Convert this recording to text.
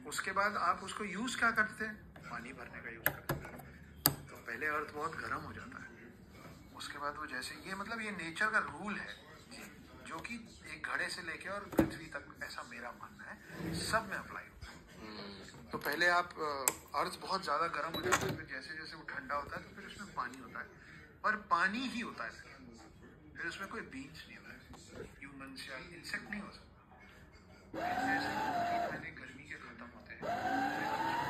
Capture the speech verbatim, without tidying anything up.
उसके बाद आप उसको यूज क्या करते हैं? पानी भरने का यूज करते हैं। तो पहले अर्थ बहुत गर्म हो जाता है, उसके बाद वो जैसे ये मतलब ये नेचर का रूल है जो कि एक घड़े से लेके और पृथ्वी तक, ऐसा मेरा मानना है, सब में अप्लाई होता है। तो पहले आप अर्थ बहुत ज्यादा गर्म हो जाता है, फिर जैसे जैसे वो ठंडा होता है तो फिर उसमें पानी होता है, पर पानी ही होता है, फिर उसमें कोई बीन्स नहीं होता है, ह्यूमन्स या इंसेक्ट नहीं हो सकता। जैसे पहले गर्मी के खत्म होते हैं